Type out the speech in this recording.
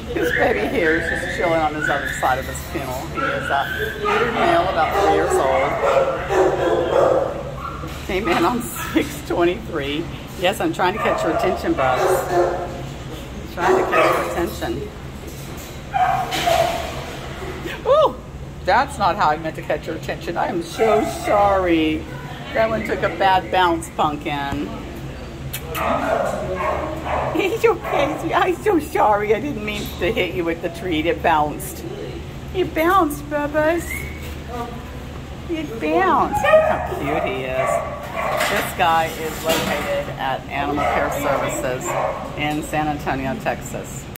This baby here is just chilling on his other side of his kennel. He is a neutered male, about 3 years old. Came in on 6/23. Yes, I'm trying to catch your attention, Bugs. I'm trying to catch your attention. Oh, that's not how I meant to catch your attention. I am so sorry. That one took a bad bounce, Pumpkin. It's okay. I'm so sorry. I didn't mean to hit you with the treat. It bounced. It bounced, Bubba's. It bounced. Look how cute he is. This guy is located at Animal Care Services in San Antonio, Texas.